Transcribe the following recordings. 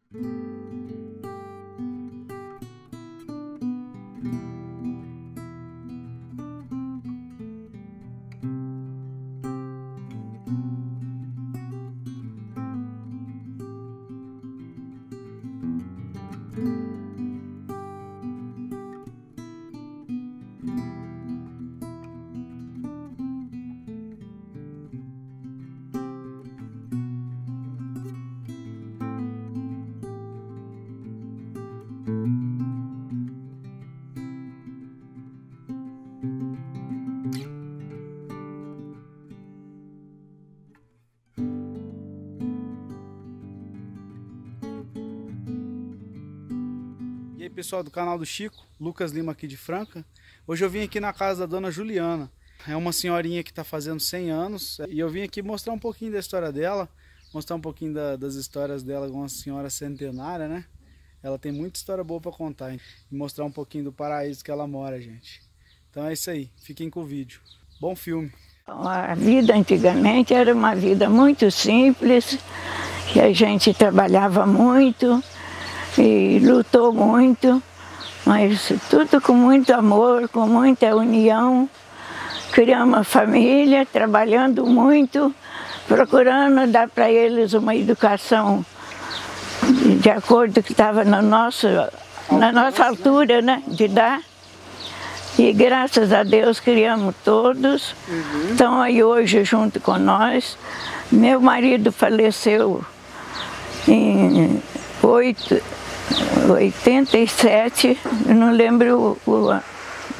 E aí pessoal do canal do Chico, Lucas Lima aqui de Franca. Hoje eu vim aqui na casa da dona Juliana. É uma senhorinha que está fazendo 100 anos e eu vim aqui mostrar um pouquinho da história dela, mostrar um pouquinho das histórias dela, uma senhora centenária, né? Ela tem muita história boa para contar, hein? E mostrar um pouquinho do paraíso que ela mora, gente. Então é isso aí, fiquem com o vídeo. Bom filme! A vida antigamente era uma vida muito simples, que a gente trabalhava muito e lutou muito, mas tudo com muito amor, com muita união. Criamos uma família, trabalhando muito, procurando dar para eles uma educação de acordo com o que estava na nossa altura, né, de dar. E graças a Deus criamos todos, estão aí hoje junto com nós. Meu marido faleceu em 87, eu não lembro o ano.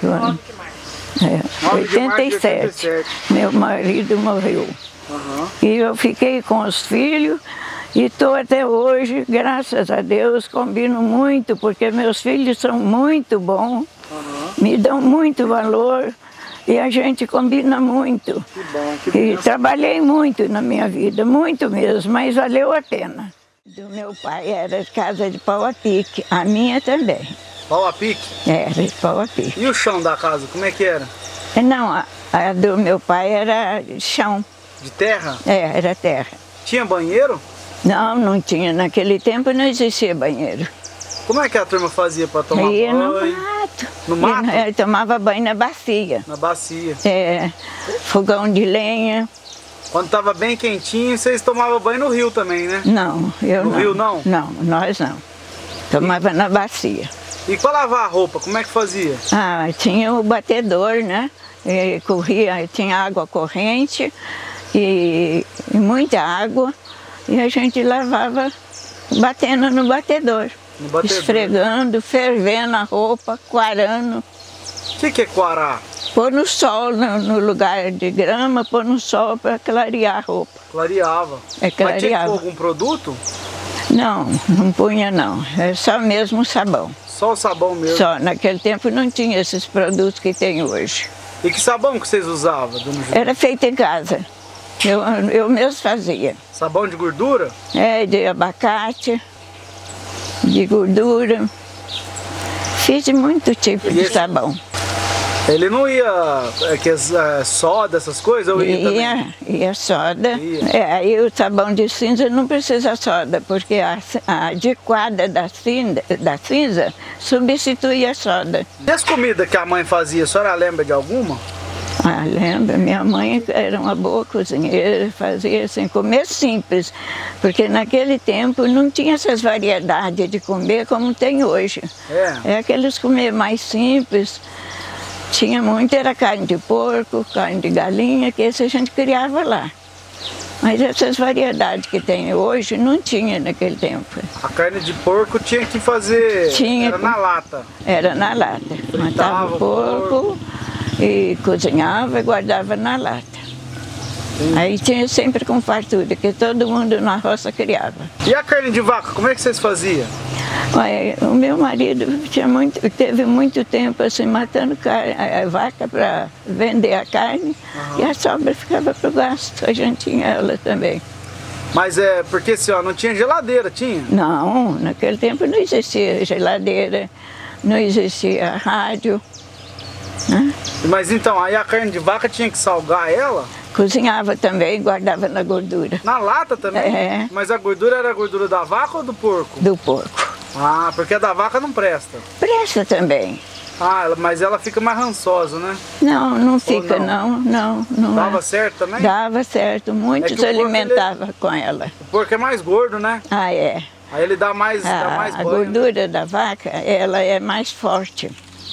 87, meu marido morreu. E eu fiquei com os filhos e estou até hoje, graças a Deus, combino muito, porque meus filhos são muito bons, me dão muito valor e a gente combina muito. Que bom, que e trabalhei muito na minha vida, muito mesmo, mas valeu a pena. Do meu pai era casa de pau a pique, a minha também. Pau a pique? Era de pau a pique. E o chão da casa, como é que era? Não, a do meu pai era chão. De terra? Era terra. Tinha banheiro? Não, não tinha. Naquele tempo não existia banheiro. Como é que a turma fazia para tomar banho? Ia no mato. No mato? Tomava banho na bacia. Na bacia. Fogão de lenha. Quando estava bem quentinho, vocês tomavam banho no rio também, né? Não, eu não. No rio não? Não, nós não. Tomava na bacia. E para lavar a roupa, como é que fazia? Tinha o batedor, né? E corria, tinha água corrente e muita água. E a gente lavava batendo no batedor. Esfregando, fervendo a roupa, quarando. O que é quarar? Pôr no sol, no lugar de grama, pôr no sol para clarear a roupa. Clareava. Clareava. Mas tinha que pôr algum produto? Não, não punha não. É só mesmo o sabão. Só o sabão mesmo? Só. Naquele tempo não tinha esses produtos que tem hoje. E que sabão que vocês usavam, dona Juliana? Era feito em casa. Eu mesmo fazia. Sabão de gordura? De abacate, de gordura. Fiz de muito tipo de sabão. Ele não ia, soda, essas coisas? Ou ia soda. Aí o sabão de cinza não precisa soda, porque a adequada da cinza substitui a soda. E as comidas que a mãe fazia, a senhora lembra de alguma? Lembro. Minha mãe era uma boa cozinheira, fazia assim, comer simples, porque naquele tempo não tinha essas variedades de comer como tem hoje. É aqueles comer mais simples. Tinha muito, era carne de porco, carne de galinha, que esse a gente criava lá. Mas essas variedades que tem hoje não tinha naquele tempo. A carne de porco tinha que fazer, era na lata? Era na lata. Matava o porco e cozinhava e guardava na lata. Aí tinha sempre com fartura, que todo mundo na roça criava. E a carne de vaca, como é que vocês faziam? O meu marido teve muito tempo assim, matando a vaca para vender a carne, e a sobra ficava para o gasto, a gente tinha ela também. Mas porque não tinha geladeira, tinha? Não, naquele tempo não existia geladeira, não existia rádio. Né? Mas então, aí a carne de vaca tinha que salgar ela? Cozinhava também, guardava na gordura. Na lata também? É. Mas a gordura era a gordura da vaca ou do porco? Do porco. Ah, porque a da vaca não presta. Presta também. Ah, mas ela fica mais rançosa, né? Não, não fica não? não. Dava certo também? Dava certo, muitos É que o porco, alimentavam com ela. O porco é mais gordo, né? Ah, é. Aí ele dá mais A banho. gordura da vaca, ela é mais forte.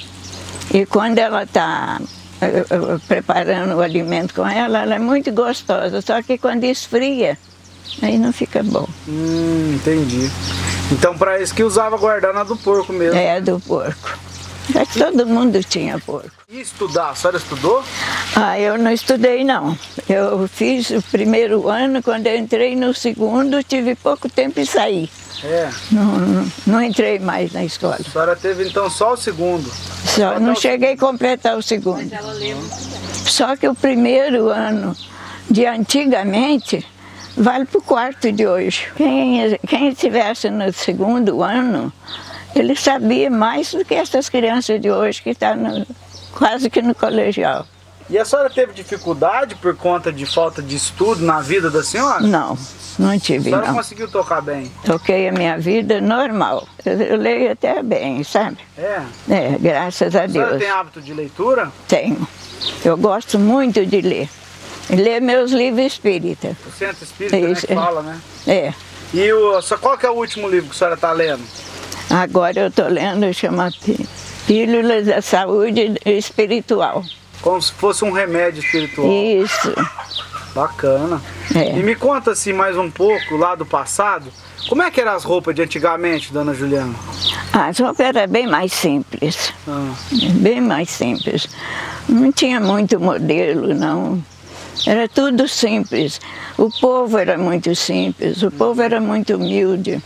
E quando ela está preparando o alimento com ela, ela é muito gostosa. Só que quando esfria, aí não fica bom. Entendi. Então para isso que usava guardar na do porco mesmo. É, do porco. É que todo mundo tinha porco. E estudar? A senhora estudou? Ah, eu não estudei não. Eu fiz o primeiro ano, quando eu entrei no segundo, tive pouco tempo e saí. É. Não entrei mais na escola. A senhora teve então só o segundo? Só não cheguei a completar o segundo. Mas ela lembra. Só que o primeiro ano de antigamente vale para o quarto de hoje. Quem estivesse no segundo ano, ele sabia mais do que essas crianças de hoje que estão quase que no colegial. E a senhora teve dificuldade por conta de falta de estudo na vida da senhora? Não tive, A senhora não. conseguiu tocar bem? Toquei a minha vida normal. Eu leio até bem, sabe? É? É, graças a A senhora Deus. tem hábito de leitura? Tenho. Eu gosto muito de ler. Ler meus livros espíritas. O Centro Espírita, né, Isso, que fala, né? É. E qual que é o último livro que a senhora está lendo? Agora eu estou lendo, chama Pílulas da Saúde Espiritual. Como se fosse um remédio espiritual. Isso. Bacana. É. E me conta assim mais um pouco lá do passado. Como é que eram as roupas de antigamente, dona Juliana? As roupas eram bem mais simples. Ah. Bem mais simples. Não tinha muito modelo, não. Era tudo simples. O povo era muito simples, o povo era muito humilde.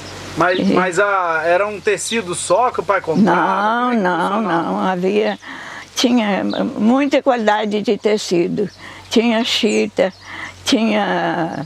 Mas era um tecido só que o pai comprava? Não. Tinha muita qualidade de tecido. Tinha chita, tinha...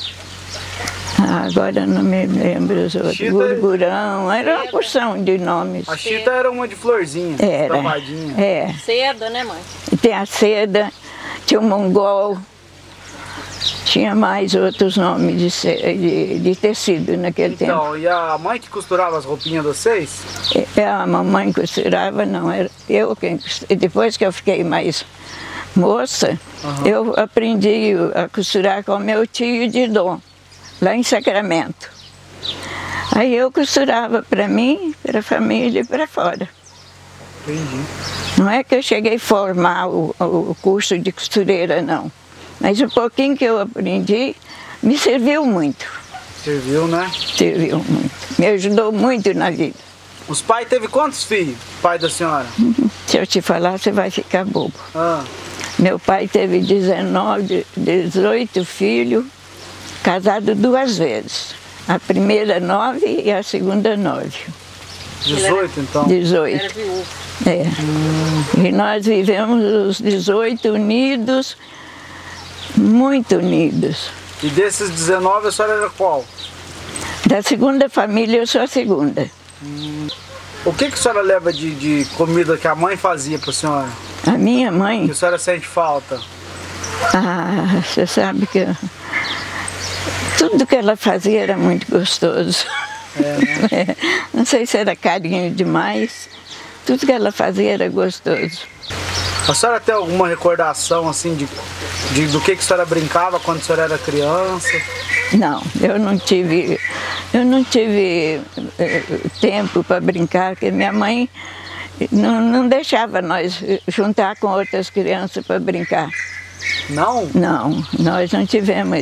agora não me lembro os outros. Chita... Gurgurão, era uma porção de nomes. A chita era uma de florzinha, Era. estampadinha. É. Seda, né, mãe? Tem a seda, tinha o mongol, tinha mais outros nomes de tecido naquele tempo. Então, e a mãe que costurava as roupinhas de vocês? A mamãe costurava, não, era eu quem costurava. Depois que eu fiquei mais moça, eu aprendi a costurar com meu tio de Dom, lá em Sacramento. Aí eu costurava para mim, para a família e para fora. Entendi. Não é que eu cheguei a formar o curso de costureira, não. Mas o pouquinho que eu aprendi me serviu muito. Serviu, né? Serviu muito. Me ajudou muito na vida. Os pais teve quantos filhos, pai da senhora? Se eu te falar, você vai ficar bobo. Ah. Meu pai teve 18 filhos, casado 2 vezes. A primeira 9 e a segunda 9. 18 então? 18. Era viúvo. É. E nós vivemos os 18 unidos, muito unidos. E desses 19 a senhora era qual? Da segunda família eu sou a segunda. O que a senhora leva de comida que a mãe fazia para a senhora? A minha mãe, Que a senhora sente falta? você sabe que tudo que ela fazia era muito gostoso. É, né? Não sei se era carinho demais, tudo que ela fazia era gostoso. A senhora tem alguma recordação assim do que a senhora brincava quando a senhora era criança? Não, eu não tive tempo para brincar, porque minha mãe não deixava nós juntar com outras crianças para brincar. Não? Não, nós não tivemos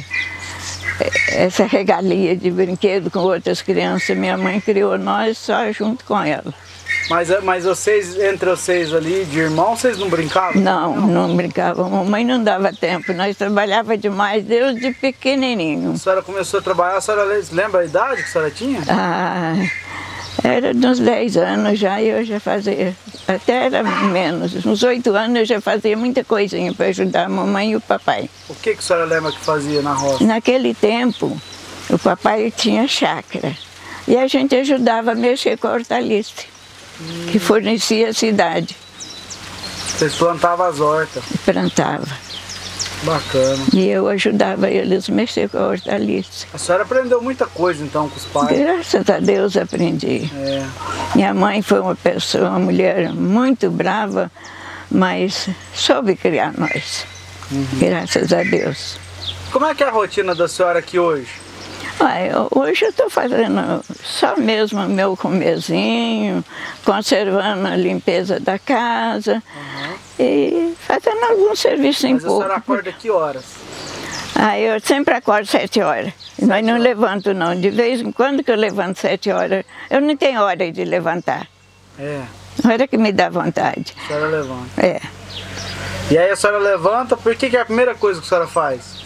essa regalia de brinquedo com outras crianças. Minha mãe criou nós só junto com ela. Mas vocês, entre vocês ali, de irmão, vocês não brincavam? Não brincavam. Mamãe não dava tempo, nós trabalhávamos demais, desde pequenininho. A senhora começou a trabalhar, a senhora lembra a idade que a senhora tinha? Era uns 10 anos já, e eu já fazia, até era menos, uns 8 anos eu já fazia muita coisinha para ajudar a mamãe e o papai. O que a senhora lembra que fazia na roça? Naquele tempo, o papai tinha chácara, e a gente ajudava a mexer com a hortaliça, que fornecia a cidade. Vocês plantavam as hortas? Plantava. Bacana. E eu ajudava eles a mexer com a hortaliça. A senhora aprendeu muita coisa então com os pais? Graças a Deus aprendi. Minha mãe foi uma mulher muito brava, mas soube criar nós. Graças a Deus. Como é que é a rotina da senhora aqui hoje? Hoje eu estou fazendo só mesmo o meu comezinho, conservando a limpeza da casa e fazendo algum serviço em pouco. Mas a senhora acorda que horas? Eu sempre acordo 7 horas, mas não levanto não. De vez em quando que eu levanto 7 horas, eu não tenho hora de levantar. Hora que me dá vontade. A senhora levanta. E aí a senhora levanta, por que é a primeira coisa que a senhora faz?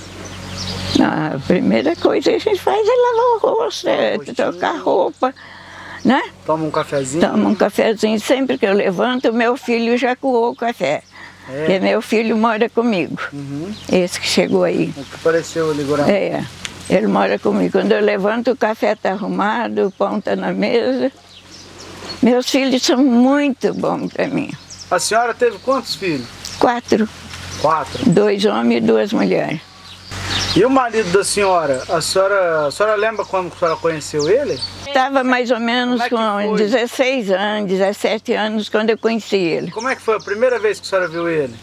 A primeira coisa que a gente faz é lavar o rosto, trocar roupa, né? Toma um cafezinho? Toma um cafezinho. Sempre que eu levanto, meu filho já coou o café. Porque meu filho mora comigo. Esse que chegou aí. O que apareceu ali agora? Ele mora comigo. Quando eu levanto, o café está arrumado, o pão está na mesa. Meus filhos são muito bons para mim. A senhora teve quantos filhos? 4. 4? 2 homens e 2 mulheres. E o marido da senhora? A senhora lembra quando a senhora conheceu ele? Estava mais ou menos com 16 anos, 17 anos quando eu conheci ele. Como é que foi a primeira vez que a senhora viu ele?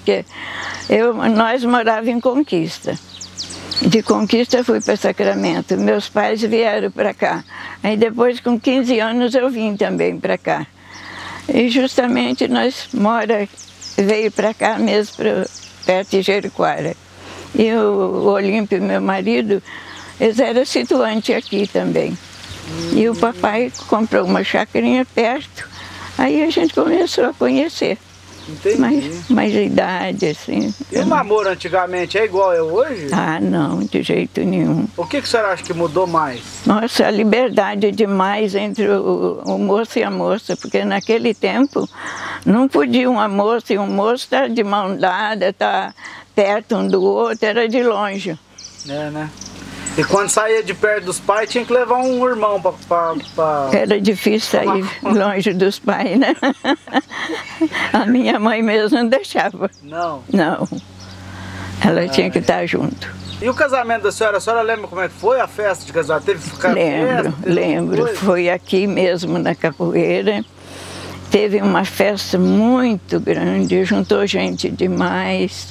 Nós morávamos em Conquista. De Conquista fui para Sacramento. Meus pais vieram para cá. Aí depois, com 15 anos, eu vim também para cá. E justamente nós veio para cá mesmo, perto de Jericoara. E o Olímpio, meu marido, eles eram situantes aqui também. E o papai comprou uma chacrinha perto, aí a gente começou a conhecer. Entendi. Mais idade, assim. E o namoro antigamente é igual é hoje? Não, de jeito nenhum. O que a senhora acha que mudou mais? Nossa, a liberdade demais entre o moço e a moça, porque naquele tempo não podia uma moça e um moço estar de mão dada, estar perto um do outro, era de longe. Né? E quando saía de perto dos pais, tinha que levar um irmão para... Era difícil sair longe dos pais, né? A minha mãe mesmo não deixava. Não? Não. Ela tinha que estar junto. E o casamento da senhora? A senhora lembra como é que foi a festa de casamento? Teve Lembro. Foi aqui mesmo na Capoeira. Teve uma festa muito grande, juntou gente demais.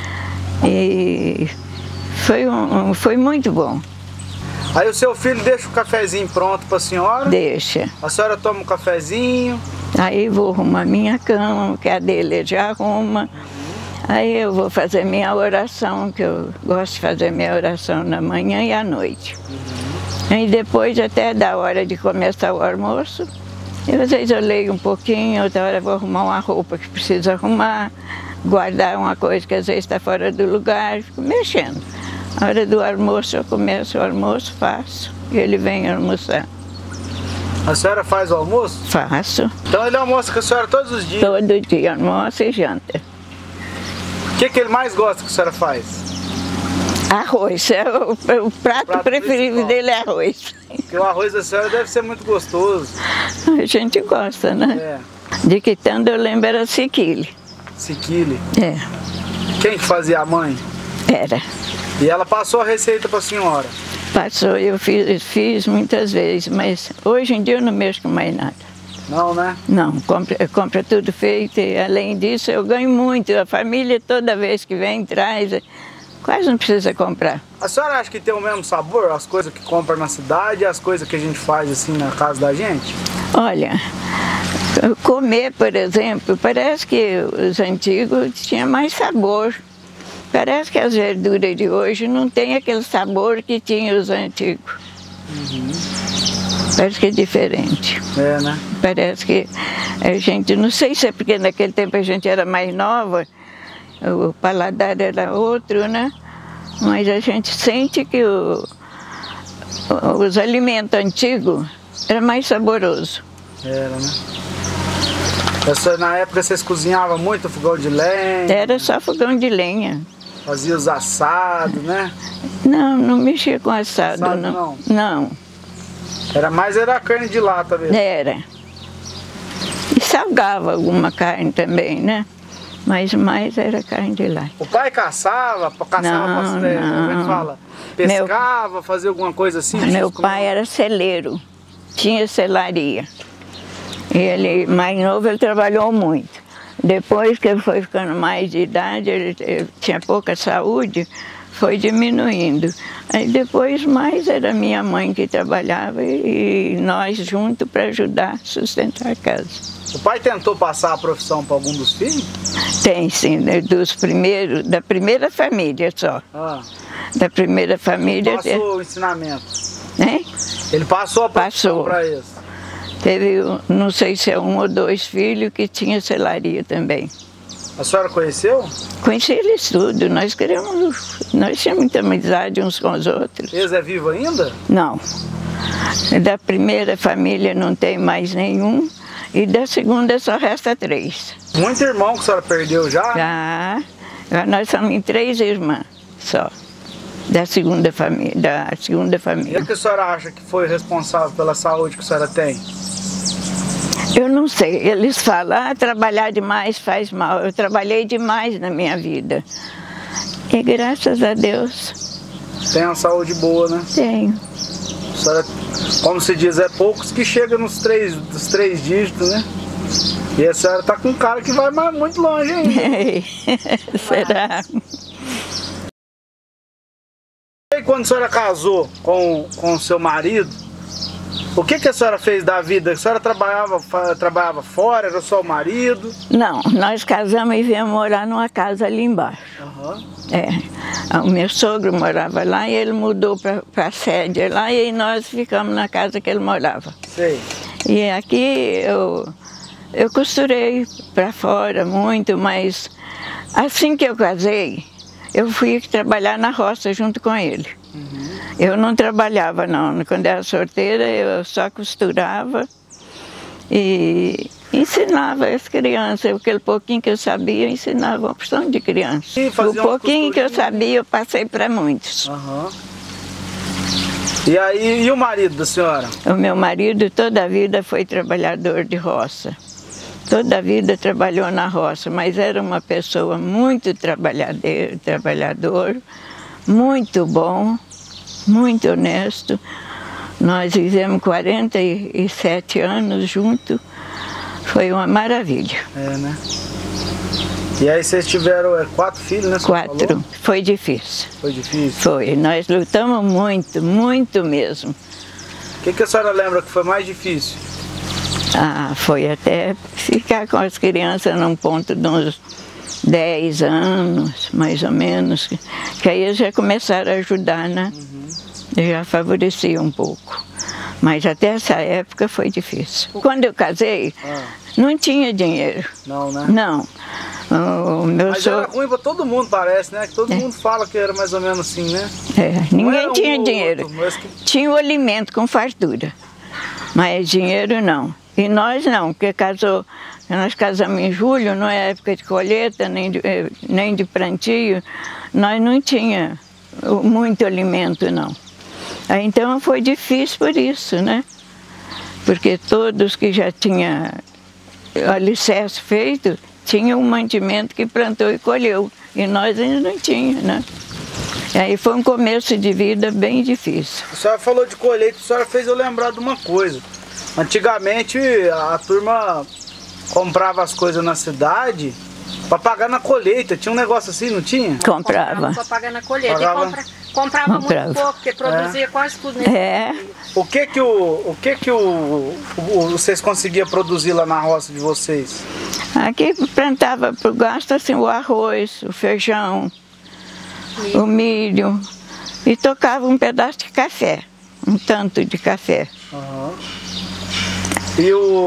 E foi muito bom. Aí o seu filho deixa o cafezinho pronto para a senhora? Deixa. A senhora toma um cafezinho? Aí vou arrumar minha cama, que a dele já arruma. Aí eu vou fazer minha oração, que eu gosto de fazer minha oração na manhã e à noite. Aí depois, até da hora de começar o almoço, às vezes eu leio um pouquinho, outra hora eu vou arrumar uma roupa que precisa arrumar, guardar uma coisa que às vezes está fora do lugar, fico mexendo. Na hora do almoço eu começo o almoço, faço, e ele vem almoçar. A senhora faz o almoço? Faço. Então ele almoça com a senhora todos os dias? Todo dia, almoço e janta. O que ele mais gosta que a senhora faz? Arroz, o prato preferido dele é arroz. Porque o arroz da senhora deve ser muito gostoso. A gente gosta, né? De que tanto eu lembro era Siquile. Siquile? Quem que fazia a mãe? Era. E ela passou a receita para a senhora? Passou, eu fiz muitas vezes, mas hoje em dia eu não mexo com mais nada. Não, né? Não, compra tudo feito e além disso eu ganho muito. A família toda vez que vem traz, quase não precisa comprar. A senhora acha que tem o mesmo sabor, as coisas que compra na cidade e as coisas que a gente faz assim na casa da gente? Olha, comer, por exemplo, parece que os antigos tinham mais sabor. Parece que as verduras de hoje não têm aquele sabor que tinha os antigos. Parece que é diferente. Né? Parece que a gente, não sei se é porque naquele tempo a gente era mais nova, o paladar era outro, né? Mas a gente sente que os alimentos antigos eram mais saborosos. Era, né? Na época vocês cozinhavam muito fogão de lenha? Era só fogão de lenha. Fazia os assados, né? Não mexia com assado, não. Não. Era a carne de lata mesmo? Era. E salgava alguma carne também, né? mas mais era carne de lata. O pai caçava como é que fala? Pescava, fazia alguma coisa assim? Meu pai era celeiro, tinha celaria. Ele, mais novo, ele trabalhou muito. Depois que ele foi ficando mais de idade, ele tinha pouca saúde, foi diminuindo. Aí depois mais era minha mãe que trabalhava e nós juntos para ajudar a sustentar a casa. O pai tentou passar a profissão para algum dos filhos? Tem sim, dos primeiros, da primeira família só. Da primeira família. Passou o ensinamento? Hein? Ele passou a profissão para eles? Teve, não sei se é 1 ou 2 filhos que tinha celaria também. A senhora conheceu? Conheci eles tudo, nós tínhamos muita amizade uns com os outros. Eles é vivo ainda? Não. Da primeira família não tem mais nenhum e da segunda só resta 3. Muito irmão que a senhora perdeu já? Já. Nós somos em 3 irmãs só. Da segunda família. E o que a senhora acha que foi responsável pela saúde que a senhora tem? Eu não sei, eles falam, trabalhar demais faz mal. Eu trabalhei demais na minha vida. E graças a Deus... Tem uma saúde boa, né? Tenho. A senhora, como se diz, é poucos que chegam nos 3 dígitos, né? E a senhora tá com um cara que vai muito longe ainda. Será? E quando a senhora casou com o seu marido, o que a senhora fez da vida? A senhora trabalhava fora, era só o marido? Não, nós casamos e viemos morar numa casa ali embaixo. O meu sogro morava lá e ele mudou para a sede lá e nós ficamos na casa que ele morava. Sei. E aqui eu costurei para fora muito, mas assim que eu casei, eu fui trabalhar na roça junto com ele. Eu não trabalhava não, quando era solteira eu só costurava e ensinava as crianças, aquele pouquinho que eu sabia, eu ensinava uma porção de crianças. O pouquinho que eu sabia eu passei para muitos. E aí, e o marido da senhora? O meu marido toda a vida foi trabalhador de roça. Toda a vida trabalhou na roça, mas era uma pessoa muito trabalhador, muito bom, muito honesto. Nós vivemos 47 anos juntos, foi uma maravilha. Né? E aí vocês tiveram 4 filhos, né? 4, foi difícil. Foi difícil? Foi, nós lutamos muito, muito mesmo. O que a senhora lembra que foi mais difícil? Foi até ficar com as crianças num ponto de uns 10 anos, mais ou menos, que aí eles já começaram a ajudar, né? Já favorecia um pouco. Mas até essa época foi difícil. Quando eu casei, não tinha dinheiro. Não, né? Não. Mas era ruim para todo mundo, parece, né? Que todo mundo fala que era mais ou menos assim, né? Ninguém tinha dinheiro. Tinha o alimento com fartura, mas dinheiro não. E nós não, porque nós casamos em julho, não é época de colheita, nem de plantio, nós não tínhamos muito alimento, não. Então foi difícil por isso, né? Porque todos que já tinham alicerce feito, tinham um mantimento que plantou e colheu, e nós ainda não tínhamos, né? E aí foi um começo de vida bem difícil. A senhora falou de colheita, a senhora fez eu lembrar de uma coisa. Antigamente a turma comprava as coisas na cidade para pagar na colheita. Tinha um negócio assim, não tinha? Comprava. Para pagar na colheita. Comprava muito pouco, porque produzia quase tudo nesse O que vocês conseguiam produzir lá na roça de vocês? Aqui plantava por gasto assim o arroz, o feijão, o milho e tocava um pedaço de café, um tanto de café. E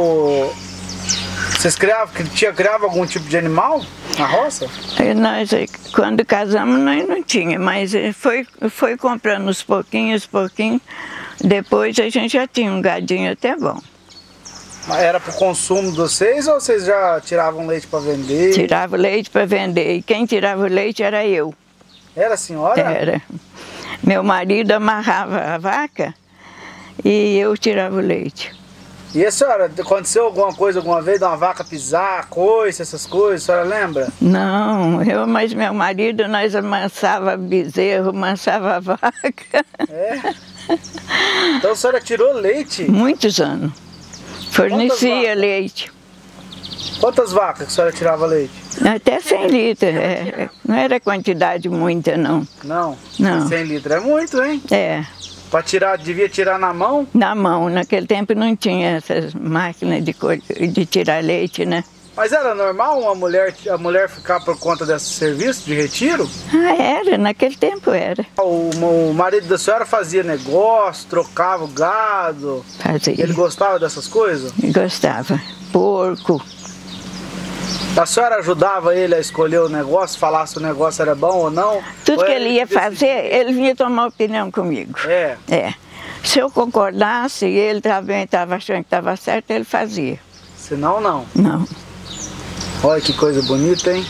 vocês criavam algum tipo de animal na roça? Nós, quando casamos, nós não tínhamos, mas foi comprando uns pouquinhos, depois a gente já tinha um gadinho até bom. Mas era para o consumo de vocês ou vocês já tiravam leite para vender? Tirava leite para vender, e quem tirava o leite era eu. Era a senhora? Era. Meu marido amarrava a vaca e eu tirava o leite. E a senhora, aconteceu alguma coisa alguma vez, de uma vaca pisar, coice, essas coisas, a senhora lembra? Não, mas meu marido, nós amansava bezerro, amansava vaca. É? Então a senhora tirou leite? Muitos anos. Fornecia leite. Quantas vacas que a senhora tirava leite? Até 100 litros, não era quantidade muita não. Não? Não. 100 litros é muito, hein? É. Para tirar, devia tirar na mão? Na mão, naquele tempo não tinha essas máquinas de tirar leite, né? Mas era normal a mulher ficar por conta desse serviço de retiro? Ah, era, naquele tempo era. O marido da senhora fazia negócio, trocava o gado? Fazia. Ele gostava dessas coisas? Gostava. Porco. A senhora ajudava ele a escolher o negócio, falar se o negócio era bom ou não? Tudo que ele ia fazer, ele vinha tomar opinião comigo. É? É. Se eu concordasse e ele também estava achando que estava certo, ele fazia. Senão, não? Não. Olha que coisa bonita, hein?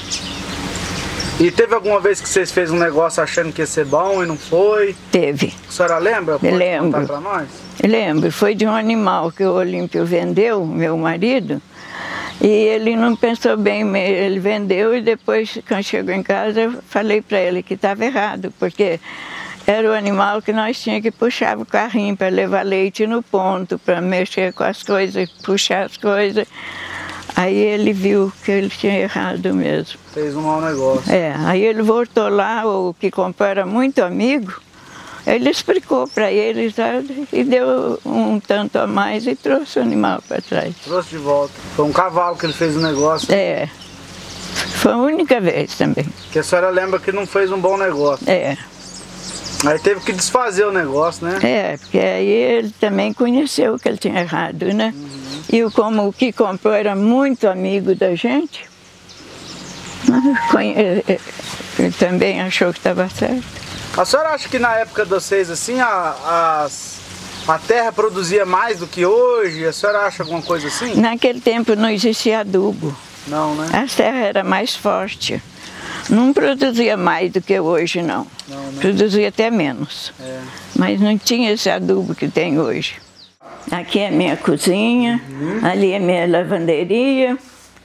E teve alguma vez que vocês fez um negócio achando que ia ser bom e não foi? Teve. A senhora lembra? Pode lembro. contar pra nós? Lembro. Foi de um animal que o Olímpio vendeu, meu marido, e ele não pensou bem, ele vendeu e depois, quando chegou em casa, eu falei para ele que estava errado, porque era o animal que nós tínhamos que puxar o carrinho para levar leite no ponto, para mexer com as coisas, puxar as coisas. Aí ele viu que ele tinha errado mesmo. Fez um mau negócio. É, aí ele voltou lá, o que comprou era muito amigo, ele explicou para ele, sabe, e deu um tanto a mais e trouxe o animal para trás. Trouxe de volta. Foi um cavalo que ele fez o negócio. É, foi a única vez também. Que a senhora lembra que não fez um bom negócio. É. Aí teve que desfazer o negócio, né? É, porque aí ele também conheceu que ele tinha errado, né? E como o que comprou era muito amigo da gente, ele também achou que estava certo. A senhora acha que na época de vocês, assim, a terra produzia mais do que hoje? A senhora acha alguma coisa assim? Naquele tempo não existia adubo. Não, né? A terra era mais forte. Não produzia mais do que hoje, não. Não, né? Produzia até menos. É. Mas não tinha esse adubo que tem hoje. Aqui é minha cozinha, ali é minha lavanderia.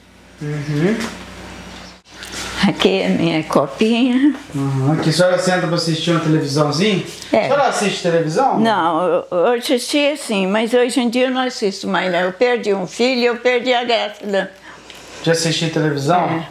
Aqui é minha copinha. Aqui a senhora senta para assistir uma televisãozinha? É. A senhora assiste televisão? Não, eu assistia sim, mas hoje em dia eu não assisto mais, não. Eu perdi um filho e eu perdi a graça. Já assisti televisão? É.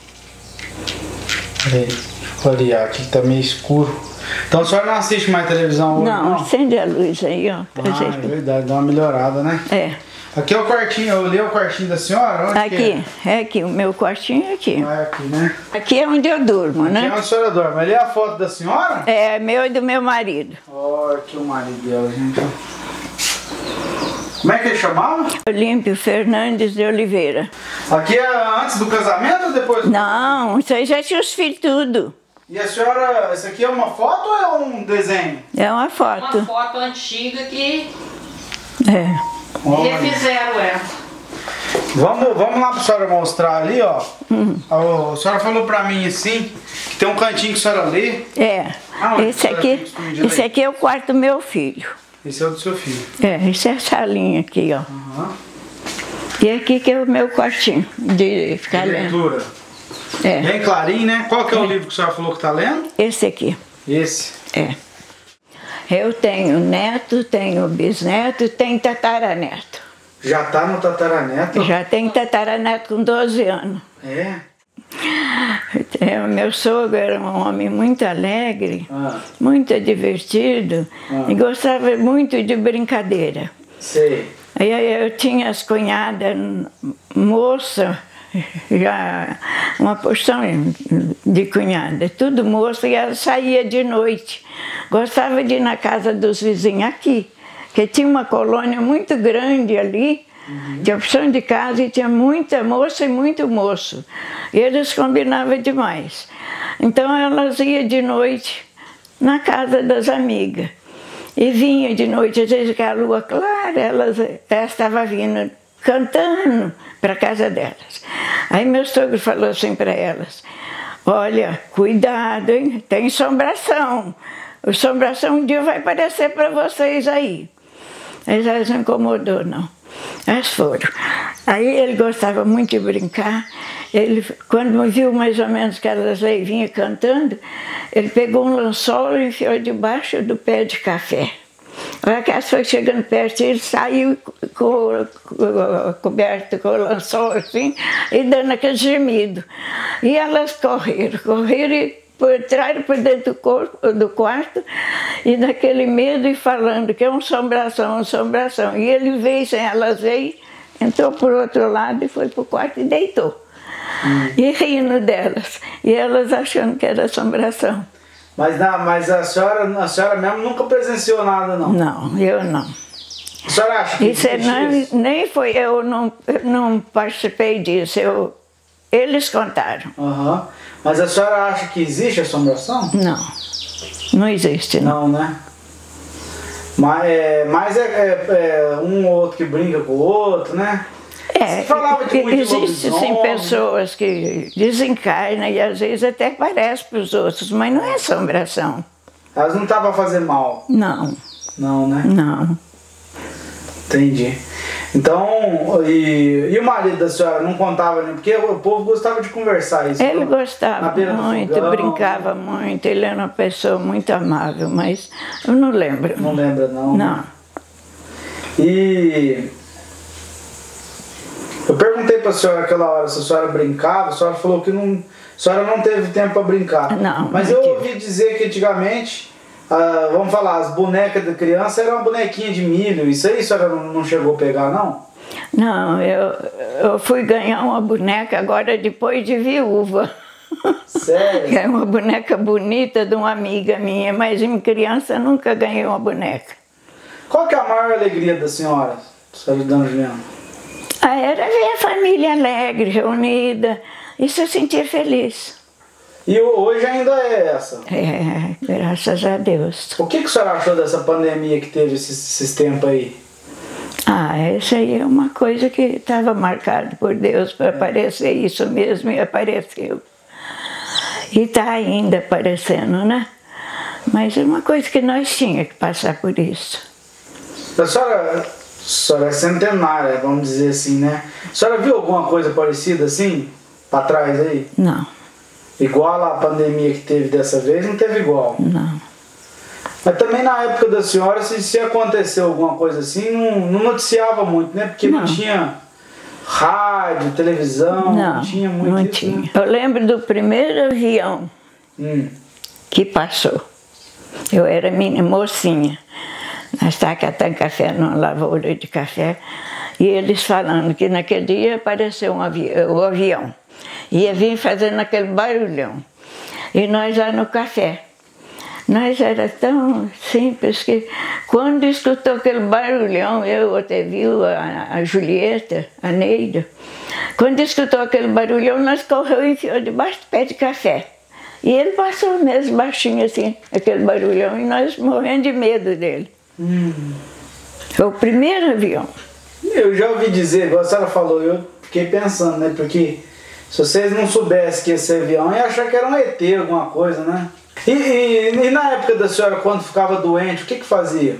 Peraí, vou olhar aqui que tá meio escuro. Então a senhora não assiste mais televisão hoje? Não, acende a luz aí, ó. É verdade, dá uma melhorada, né? É. Aqui é o quartinho, eu olhei o quartinho da senhora? Onde Aqui, que é aqui, o meu quartinho é aqui. é aqui, né? Aqui é onde eu durmo, Aqui é né? onde a senhora dorme. Ali é a foto da senhora? É meu e do meu marido. Olha aqui o marido dela, gente. Como é que ele chamava? Olímpio Fernandes de Oliveira. Aqui é antes do casamento ou depois? Não, isso aí já tinha os filhos tudo. E a senhora, essa aqui é uma foto ou é um desenho? É uma foto. Uma foto antiga que É. refizeram ela. Vamos lá pra senhora mostrar ali, ó. A senhora falou pra mim assim, que tem um cantinho que a senhora lê. É. Aonde Esse a senhora aqui, fica escondida esse aí? aqui é o quarto do meu filho. Esse é o do seu filho. É, esse é a salinha aqui, ó. E aqui que é o meu quartinho de ficar De lendo. leitura. É. Bem clarinho, né? Qual que é o livro que a senhora falou que tá lendo? Esse aqui. Esse. É. Eu tenho neto, tenho bisneto, tenho tataraneto. Já tá no tataraneto? Já tenho tataraneto com 12 anos. É. O meu sogro era um homem muito alegre, muito divertido e gostava muito de brincadeira. Sei. Aí eu tinha as cunhadas moça, já uma porção de cunhada, tudo moça, e ela saía de noite. Gostava de ir na casa dos vizinhos aqui, que tinha uma colônia muito grande ali, tinha opção de casa e tinha muita moça e muito moço. E eles combinavam demais. Então elas iam de noite na casa das amigas. E vinha de noite, às vezes com a lua clara, elas estavam vindo cantando para a casa delas. Aí meu sogro falou assim para elas: olha, cuidado, hein? Tem assombração. A assombração um dia vai aparecer para vocês aí. Mas elas não incomodou, não. Elas foram. Aí ele gostava muito de brincar. Ele, quando viu mais ou menos que elas aí vinham cantando, ele pegou um lençol e enfiou debaixo do pé de café. A hora que elas foram chegando perto, ele saiu coberto com o lençol assim, e dando aquele gemido. E elas correram e entraram por dentro do quarto, e naquele medo e falando que é uma assombração. E ele veio sem elas verem, entrou por outro lado e foi para o quarto e deitou. E rindo delas, e elas achando que era assombração. Mas a senhora mesmo nunca presenciou nada, não? Não, eu não. A senhora acha que isso nem foi, eu não participei disso, eles contaram. Uhum. Mas a senhora acha que existe assombração? Não, não existe. Não, né? Mas um ou outro que brinca com o outro, né? Existem sim pessoas que desencarnam e às vezes até parecem para os outros, mas não é assombração. Elas não estavam a fazer mal? Não. Não, né? Não. Entendi. Então, e o marido da senhora não contava, né? Porque o povo gostava de conversar isso. Ele gostava muito, fogão, brincava muito, ele era uma pessoa muito amável, mas eu não lembro. Não lembra, não? Não. E eu perguntei para a senhora aquela hora se a senhora brincava, a senhora falou que a senhora não teve tempo para brincar. Não. Mas eu ouvi dizer que antigamente, vamos falar, as bonecas da criança eram uma bonequinha de milho. Isso aí a senhora não chegou a pegar, não? Não, eu fui ganhar uma boneca agora depois de viúva. Sério? É uma boneca bonita de uma amiga minha, mas em criança nunca ganhei uma boneca. Qual que é a maior alegria da senhora, dona Juliana? Era ver a família alegre, reunida, isso eu sentia feliz. E hoje ainda é essa? É, graças a Deus. O que a senhora achou dessa pandemia que teve esses tempos aí? Essa aí é uma coisa que estava marcada por Deus para aparecer isso mesmo, e apareceu. E está ainda aparecendo, né? Mas é uma coisa que nós tínhamos que passar por isso. A senhora é centenária, vamos dizer assim, né? A senhora viu alguma coisa parecida assim, para trás aí? Não. Igual a pandemia que teve dessa vez, não teve igual? Não. Mas também na época da senhora, se aconteceu alguma coisa assim, não noticiava muito, né? Porque não tinha rádio, televisão, não tinha muito não isso, tinha. Né? Eu lembro do primeiro avião que passou. Eu era mocinha. Nós estávamos catando café numa lavoura de café, e eles falando que naquele dia apareceu o avião. Ia vir fazendo aquele barulhão. E nós lá no café. Nós era tão simples que quando escutou aquele barulhão, eu até viu a Julieta, a Neida, quando escutou aquele barulhão, nós correu e enfiou debaixo do pé de café. E ele passou mesmo baixinho assim, aquele barulhão, e nós morrendo de medo dele. Foi o primeiro avião. Eu já ouvi dizer, igual a senhora falou, eu fiquei pensando, né? Porque se vocês não soubessem que esse avião, ia achar que era um ET, alguma coisa, né? E na época da senhora, quando ficava doente, o que fazia?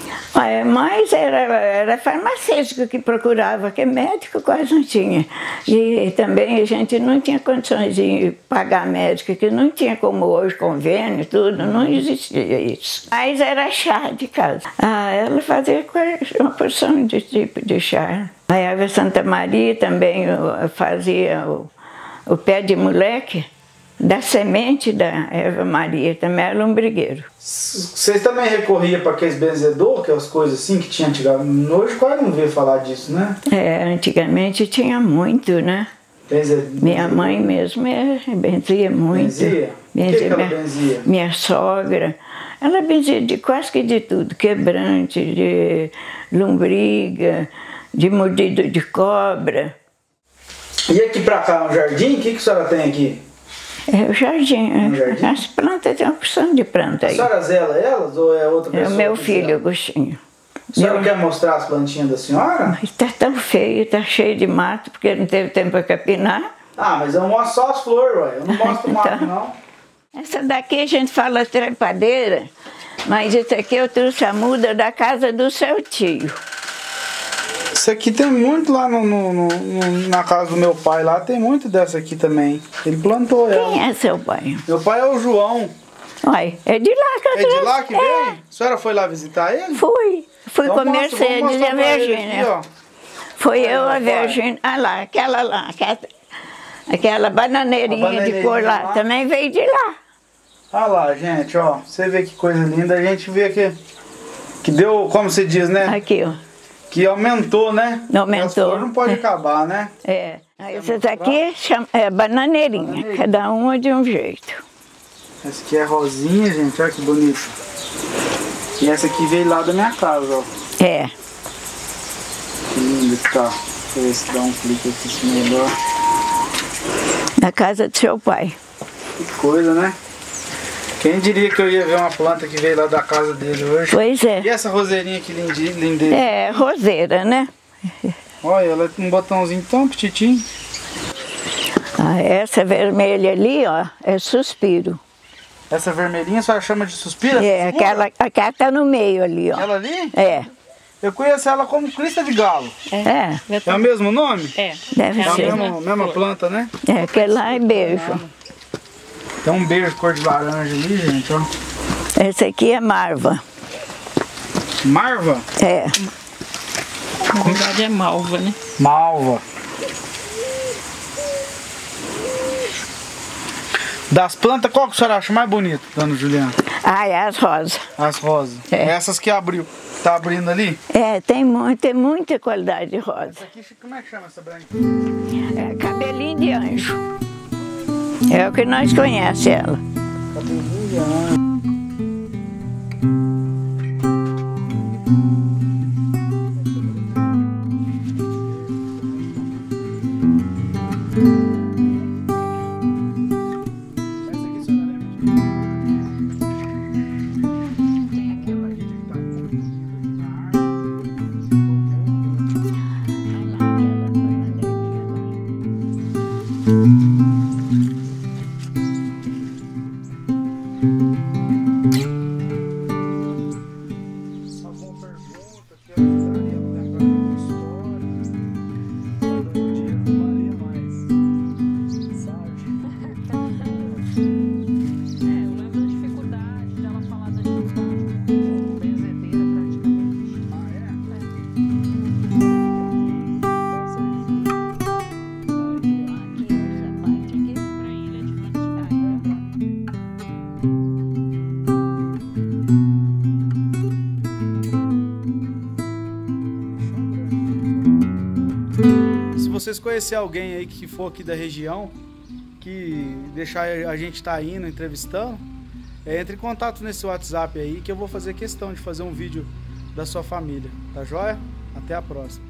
Mas era farmacêutico que procurava, que médico quase não tinha. E também a gente não tinha condições de pagar médico, que não tinha como hoje, convênio, tudo, não existia isso. Mas era chá de casa. Ela fazia uma porção de tipo de chá. A Eva Santa Maria também fazia o pé de moleque, da semente da Eva Maria, também era lombrigueiro. Vocês também recorriam para aqueles benzedor, aquelas coisas assim que tinha antigamente? Hoje quase não vê falar disso, né? Antigamente tinha muito, né? Minha mãe mesmo benzia muito. Benzia? O que ela benzia? Minha sogra. Ela benzia de quase que de tudo, quebrante, de lombriga, de mordido de cobra. E aqui para cá, um jardim? O que a senhora tem aqui? É o jardim. As plantas, tem uma porção de planta aí. A senhora zela elas ou é outra pessoa? É o meu filho, Agostinho. A senhora quer mostrar as plantinhas da senhora? Mas está tão feio, está cheio de mato, porque não teve tempo para capinar. Mas eu mostro só as flores, ué. Eu não mostro o mato, não. Essa daqui a gente fala trepadeira, mas isso aqui eu trouxe a muda da casa do seu tio. Isso aqui tem muito lá na casa do meu pai, lá tem muito dessa aqui também. Ele plantou ela. Quem é seu pai? Meu pai é o João. Uai, é de lá que eu É de lá que veio? A senhora foi lá visitar ele? Fui Então com a Mercedes e a Virgínia. Aqui, Foi eu, a Virgínia. Ah lá, aquela bananeirinha de cor lá, também veio de lá. Olha lá, gente, ó. Você vê que coisa linda. A gente vê que deu, como se diz, né? Aqui, ó. Que aumentou, né? Aumentou. As flores não pode acabar, né? É. Essas aqui é bananeirinha, cada uma de um jeito. Essa aqui é rosinha, gente, olha que bonito. E essa aqui veio lá da minha casa, ó. É. Que lindo que tá. Deixa eu ver se dá um clique aqui se melhor. Na casa do seu pai. Que coisa, né? Quem diria que eu ia ver uma planta que veio lá da casa dele hoje? Pois é. E essa roseirinha que linda. É, roseira, né? Olha, ela tem um botãozinho tão petitinho. Ah, essa vermelha ali, ó, é suspiro. Essa vermelhinha a senhora chama de suspira? É, aquela tá no meio ali, ó. Ela ali? É. Eu conheço ela como crista de galo. É. É o mesmo nome? É. Deve É a ser. mesma planta, né? É, aquele lá é beijo. Tem um beijo cor de laranja ali, gente, ó. Essa aqui é marva. Marva? É. Na verdade é malva, né? Malva. Das plantas, qual que a senhora acha mais bonita, dona Juliana? Ah, é as rosas. As rosas. É. Essas que abriu. Tá abrindo ali? É, tem muita qualidade de rosa. Essa aqui, como é que chama essa branquinha? É cabelinho de anjo. É o que nós conhecemos ela. Cabelinho de anjo. Se vocês conhecerem alguém aí que for aqui da região, que deixar a gente tá indo, entrevistando, entre em contato nesse WhatsApp aí que eu vou fazer questão de fazer um vídeo da sua família, tá joia? Até a próxima.